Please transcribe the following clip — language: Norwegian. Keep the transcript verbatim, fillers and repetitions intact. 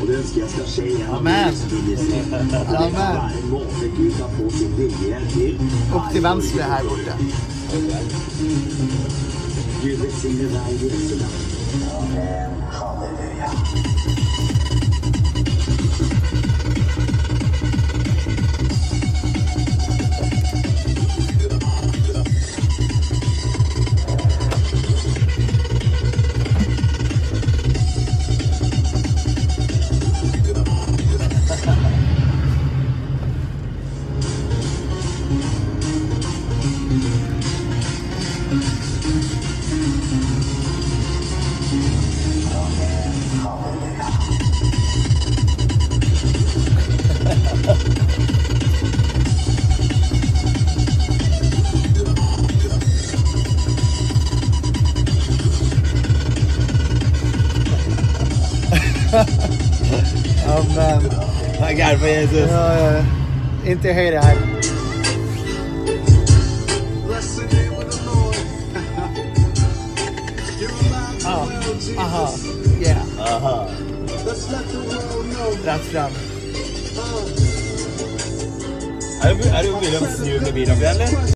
det ønsker jeg skal skje igjen. Amen. Amen. Opp til venstre her borte. Gud velsigne deg i Jesu navn. Amen. Halleluja. Amen. Jeg er gæren for Jesus. Ja, ja. Inntil høyre her. Ah, aha. Yeah. Aha. Rett frem. Er du, er du villig å snu med bilen opp igjen, eller?